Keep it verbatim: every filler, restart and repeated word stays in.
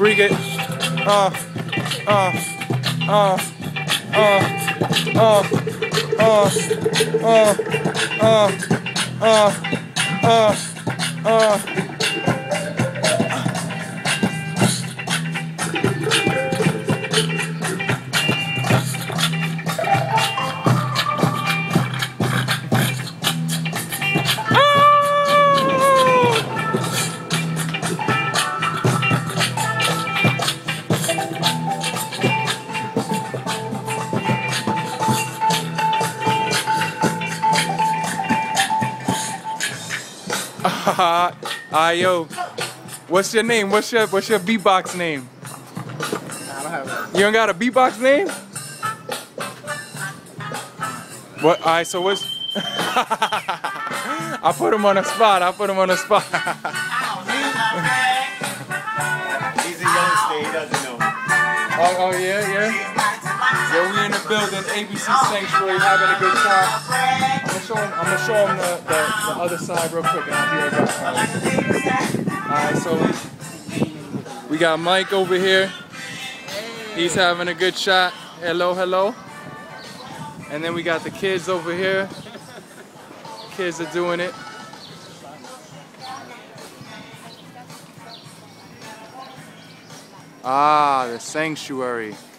Freak it. Uh, uh, uh, uh, uh, uh, uh, uh, uh, uh, uh. Alright, yo, what's your name? What's your what's your beatbox name? I don't have that. You don't got a beatbox name? What? Alright, so what's? I put him on the spot. I put him on the spot. He's a youngster. He doesn't know. Oh, oh yeah, yeah. Yeah, we in the building, A B C Sanctuary, having a good time. I'm gonna show him, I'm gonna show him the, the, the other side real quick, and I'll be right back. Alright, so we got Mike over here. He's having a good shot. Hello, hello. And then we got the kids over here. Kids are doing it. Ah, the sanctuary.